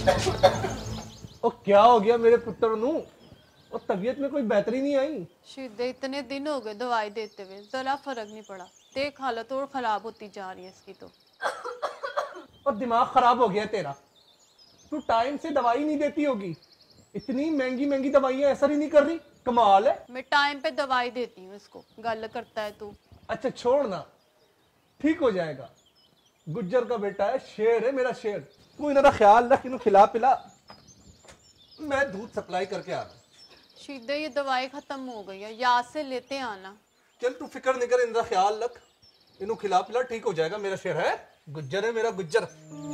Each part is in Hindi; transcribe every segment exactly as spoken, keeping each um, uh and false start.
ओ क्या हो गया मेरे पुत्र नू? और तबीयत में कोई बेहतरी नहीं आई? शीदे इतने दिन हो गए दवाई देते हुए, जरा फर्क नहीं पड़ा। देख हालत और खराब होती जा रही है इसकी तो। और दिमाग खराब हो गया तेरा। तू टाइम से दवाई नहीं देती होगी। इतनी महंगी महंगी दवाइयां असर ही नहीं कर रही। कमाल है। मैं टाइम पे दवाई देती हूँ इसको, गल करता है तू। अच्छा छोड़ ना, ठीक हो जाएगा। गुज्जर का बेटा है, शेर है मेरा शेर। तू इनका ख्याल रख, इन्हें खिला पिला। मैं दूध सप्लाई करके आ रहा हूँ। शीदे ये दवाई खत्म हो गई है, याद से लेते आना। चल तू फिक्र नहीं कर, इनका ख्याल रख, इन्हें खिला पिला, ठीक हो जाएगा। मेरा शेर है, गुज्जर है मेरा गुज्जर।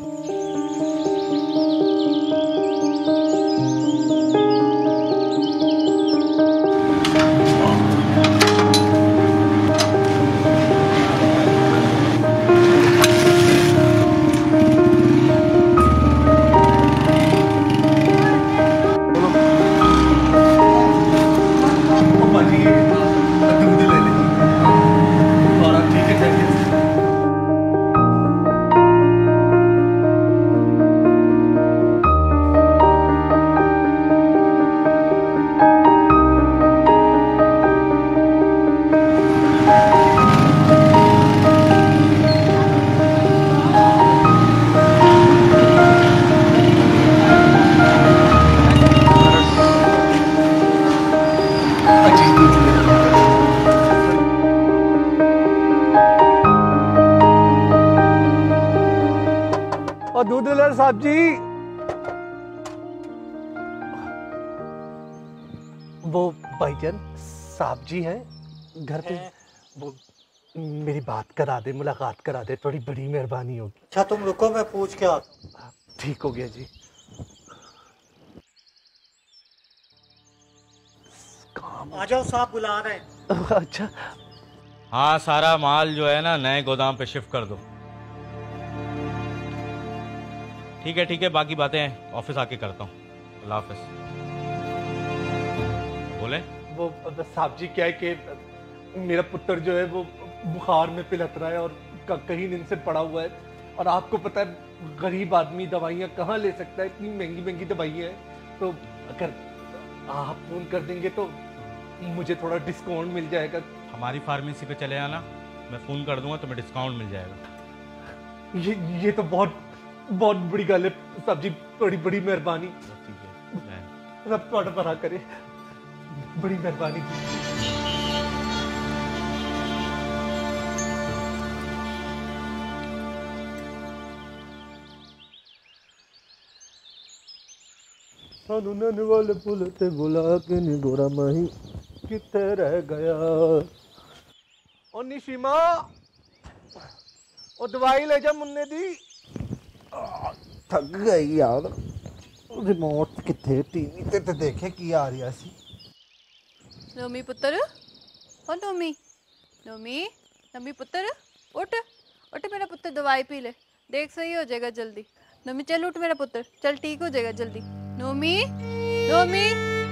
दूध डीलर साहब जी, वो भाईजान साहब जी हैं घर पे। वो मेरी बात करा दे, मुलाकात करा दे, थोड़ी बड़ी मेहरबानी होगी। अच्छा तुम रुको, मैं पूछ के आता हूँ। ठीक हो गया जी। आ जाओ, साहब बुला रहे हैं। अच्छा हाँ, सारा माल जो है ना नए गोदाम पे शिफ्ट कर दो। ठीक है ठीक है, बाकी बातें ऑफिस आके करता हूँ। अल्लाह हाफिज। बोले वो साहब जी क्या है कि मेरा पुत्र जो है वो बुखार में पिलत रहा है और कहीं दिन से पड़ा हुआ है। और आपको पता है गरीब आदमी दवाइयाँ कहाँ ले सकता है, इतनी महंगी महंगी दवाइयाँ हैं। तो अगर आप फोन कर देंगे तो मुझे थोड़ा डिस्काउंट मिल जाएगा। हमारी फार्मेसी पे चले आना, मैं फोन कर दूंगा, तुम्हें डिस्काउंट मिल जाएगा। ये ये तो बहुत बहुत बड़ी गल है साहब जी, बड़ी बड़ी मेहरबानी। ठीक है, रब तुहाडा भला करे, बड़ी मेहरबानी। सानू नैन वाले पुल ते बुला के नी गोरा माही किथे रह गया। ओ निशिमा, ओ दवाई ले जा मुन्ने दी। थक गई यार, रिमोट किथे टीवी ते ते देखे की आ रही सी। नोमी पुत्र, ओ नोमी, नोमी, नोमी पुत्र, उठ उठ मेरा पुत्र, दवाई पी ले, देख सही हो जाएगा जल्दी। नोमी चल उठ मेरा पुत्र, चल ठीक हो जाएगा जल्दी। नोमी, नोमी,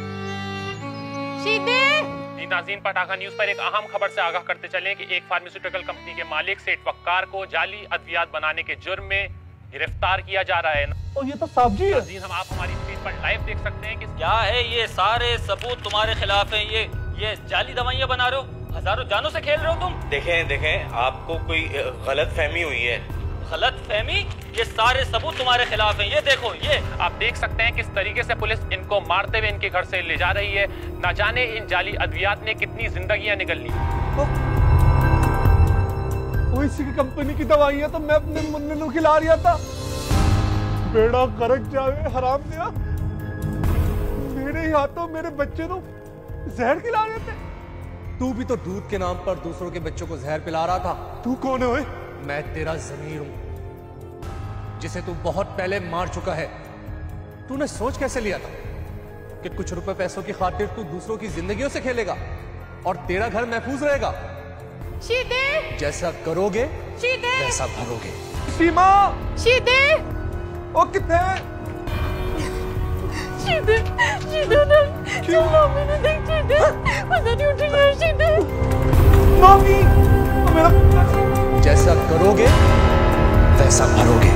शीदे। नाज़रीन, पटाखा न्यूज पर एक अहम खबर से आगाह करते चलें कि एक फार्मास्यूटिकल कंपनी के मालिक सेठ वक्कार को जाली अद्वियात बनाने के जुर्म में गिरफ्तार किया जा रहा है। और ये तो साहब जी है। हम आप हमारी स्क्रीन पर लाइव देख सकते हैं कि क्या है ये सारे सबूत तुम्हारे खिलाफ हैं। ये ये जाली दवाइयाँ बना रहे हो, हजारों जानों से खेल रहे हो तुम। देखें देखें, आपको कोई गलत फहमी हुई है। गलत फहमी? ये सारे सबूत तुम्हारे खिलाफ हैं। ये देखो, ये आप देख सकते हैं किस तरीके से पुलिस इनको मारते हुए इनके घर से ले जा रही है। न जाने इन जाली अद्वियात ने कितनी जिंदगियां निकल ली। वो इसी की कंपनी की दवाइयां तो मैं अपने मुन्ने को खिला रहा था। बेड़ा करक जावे हराम दिया, मेरे हाथों मेरे बच्चे को जहर खिला रहे थे। तू भी तो दूध के नाम पर दूसरों के बच्चों को जहर पिला रहा था। तू कौन है ओए? मैं तेरा ज़मीर हूं, जिसे तू बहुत पहले मार चुका है। तूने सोच कैसे लिया था कि कुछ रुपए पैसों की खातिर तू दूसरों की जिंदगियों से खेलेगा और तेरा घर महफूज रहेगा? शीदे, जैसा करोगे शीदे, वैसा भरोगे। सीमा, शीदे, ओ किथे? शीदे, शीदे ना, क्यों मम्मी ने देख शीदे, पता नहीं उठी है शीदे। मम्मी, मेरा जैसा करोगे वैसा भरोगे।